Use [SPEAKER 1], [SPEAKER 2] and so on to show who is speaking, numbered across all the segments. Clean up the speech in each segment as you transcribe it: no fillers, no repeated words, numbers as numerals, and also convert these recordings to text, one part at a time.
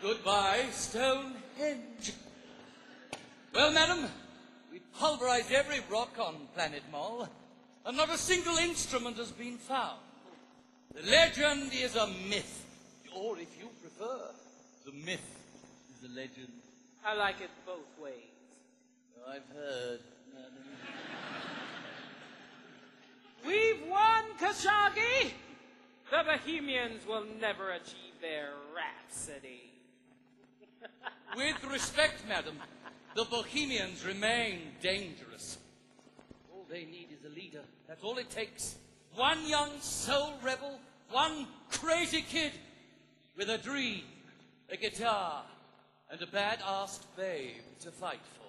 [SPEAKER 1] Goodbye, Stonehenge. Well, madam, we pulverized every rock on Planet Mall, and not a single instrument has been found. The legend is a myth, or if you prefer, the myth is a legend.
[SPEAKER 2] I like it both ways.
[SPEAKER 1] I've heard, madam.
[SPEAKER 2] We've won, Khashoggi! The Bohemians will never achieve their rhapsody.
[SPEAKER 1] With respect, madam, the Bohemians remain dangerous. All they need is a leader. That's all it takes. One young soul rebel, one crazy kid with a dream, a guitar, and a bad-assed babe to fight for.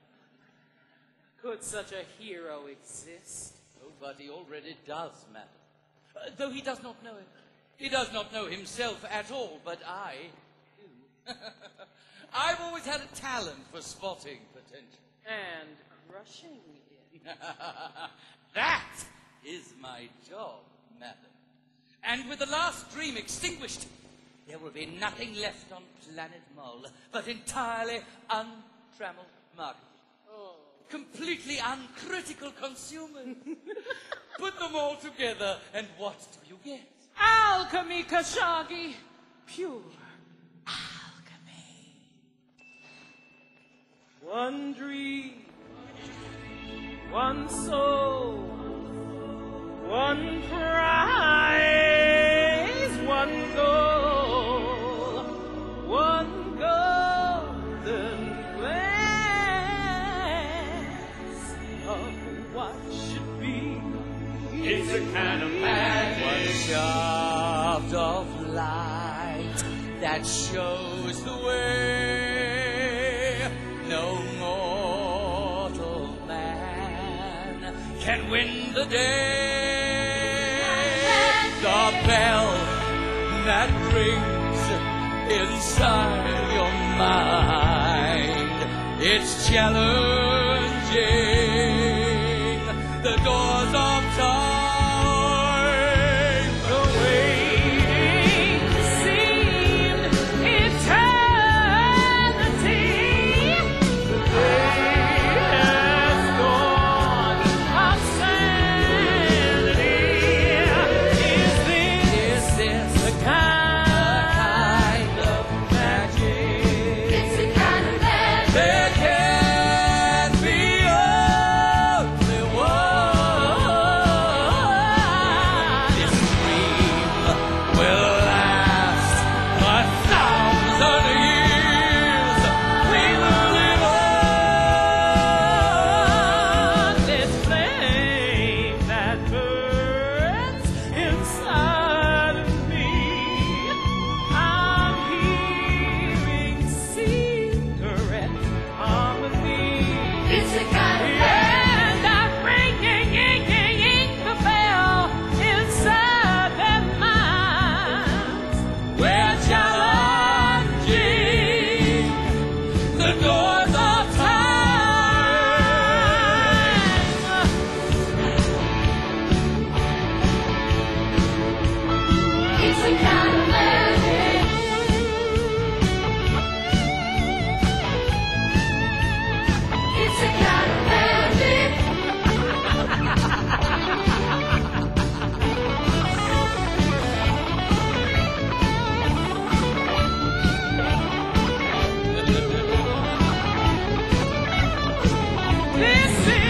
[SPEAKER 2] Could such a hero exist?
[SPEAKER 1] Oh, but he already does, madam. Though he does not know it. He does not know himself at all, but I do. I've always had a talent for spotting potential.
[SPEAKER 2] And crushing it.
[SPEAKER 1] That is my job, madam. And with the last dream extinguished, there will be nothing left on Planet Mole but entirely untrammeled marketing.
[SPEAKER 2] Oh.
[SPEAKER 1] Completely uncritical consumers. Put them all together, and what do you get?
[SPEAKER 2] Alchemy, Khashoggi. Pure alchemy. One dream, one soul, one prize, one goal, one golden glance of what should be.
[SPEAKER 3] It's a kind of magic.
[SPEAKER 1] One shaft of light that shows the way. No mortal man can win the day. The bell that rings inside your mind, it's challenging the doors of time.
[SPEAKER 2] The waiting seemed eternity. The day has gone of sanity. Is this the kind of magic?
[SPEAKER 4] It's the kind of magic.
[SPEAKER 1] There can be only one. This dream will last 1,000 years. We will live on.
[SPEAKER 2] This flame that burns inside of me. I'm hearing secret harmony.
[SPEAKER 4] It's the kind of
[SPEAKER 2] And I'm ringing the bell inside their minds.
[SPEAKER 1] We're challenging the doors of time.
[SPEAKER 4] It's the kind of magic. It's the kind of magic.
[SPEAKER 2] This is